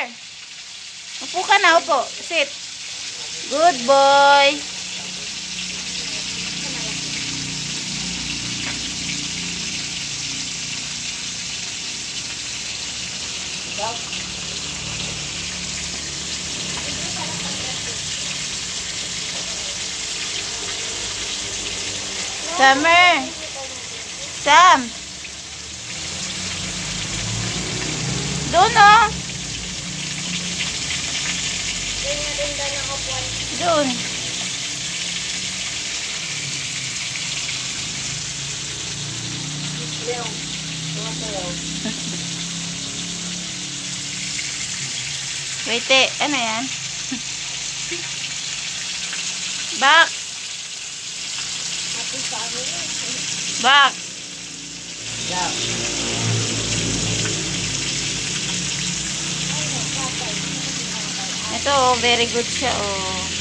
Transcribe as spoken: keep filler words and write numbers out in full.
Upo ka na, upo. Sit. Good boy. Summer. Sam. Doon oh. Doon. Wait eh. Ano yan? Back. Back. Ito oh, very good siya oh.